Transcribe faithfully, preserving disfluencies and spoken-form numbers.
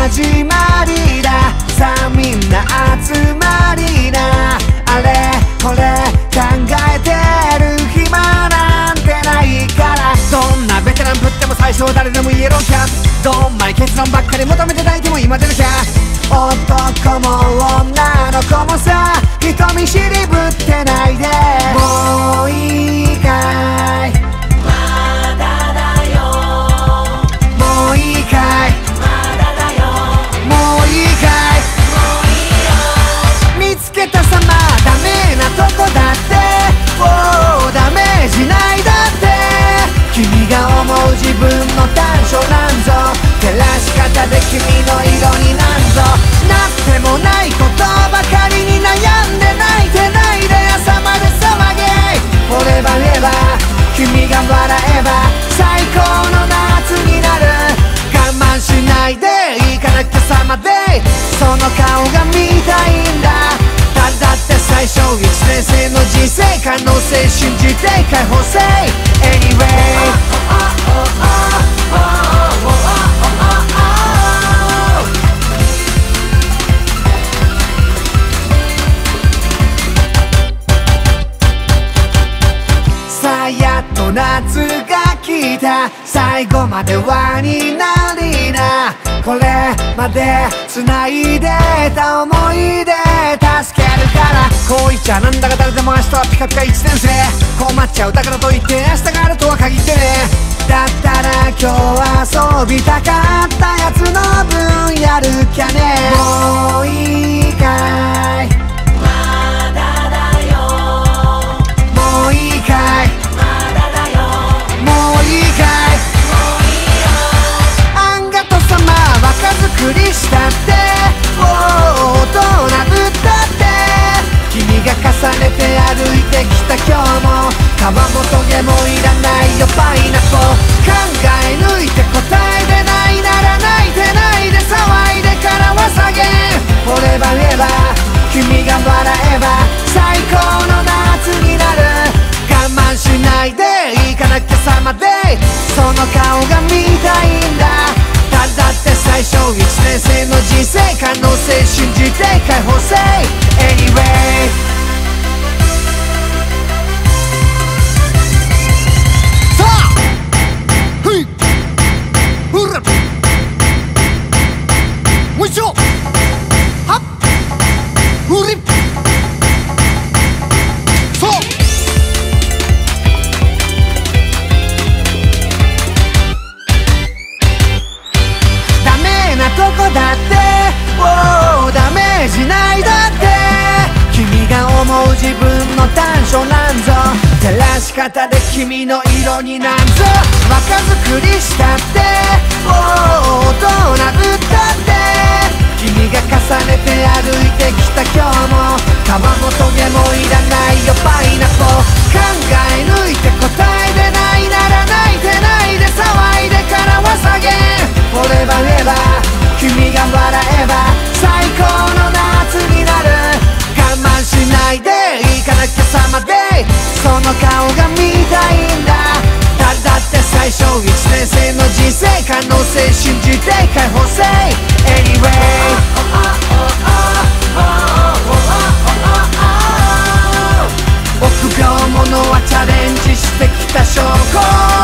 始まりだ。さあみんな集まりな。あれこれ考えてる暇なんてないから。どんなベテランぶっても最初は誰でもイエローキャップ。どんまい結論ばっかり求めて泣いても今出なきゃ。男も女の子もさ、人見知りぶってないで。もういいかい、 まだだよ。 もういいかい、 まだだよ。 もういいかい、 もういいよ。 見つけたさまダメなとこだって。おーダメージないだって。君が思う自分の短所なんぞ。照らし方で君の色になんぞ。なってもないことばかりに悩んで泣いてないで朝まで騒げ。フォレバレバ君が笑えば最高の夏になる。我慢しないで行かなきゃさまで。その顔が見たいんだ。ただって最初いちねん生の人生可能性信じて解放せ Anyway。さあやっと夏が来た。最後まで輪になりな。これまで繋いでた思い出助けるから。こう言っちゃなんだか誰でも明日はピカピカいちねん生。困っちゃうだからといって明日があるとは限ってね。だったら今日遊びたかったやつの分やるきゃね。もういいかい、 まだだよ。 もういいかい、 まだだよ。 もういいかい。 もういいよ。 あんがとさま若作りしたって。おー大人ぶったって。君が重ねて歩いてきた今日も皮もトゲもいらないよパイナポー。考え抜いて答えでないなら泣いてないで騒いでからは下げ。フォレバレバ君が笑えば最高の夏になる。我慢しないで行かなきゃさまで。その顔が見たいんだ。ただって最初いちねん生の人生可能性信じて解放せ Anyway。さあふいほらもう一丁はっふりそうダメなとこだって。おーダメージないだって。君が思う自分の短所なんぞ。照らし方で君の色になんぞ。若作りしたって。おー大人ぶったって。君が重ねて歩いてきた今日も皮もトゲもいらないよパイナポー。考え抜いて答えでないなら泣いてないで騒いでからは下げ。フォレバレバ君が笑えば最高の夏になる。我慢しないで行かなきゃさまで。その顔が見たいんだ。ただって最初いちねん生の人生可能性信じて解放せ Anyway。臆病者はチャレンジしてきた証拠。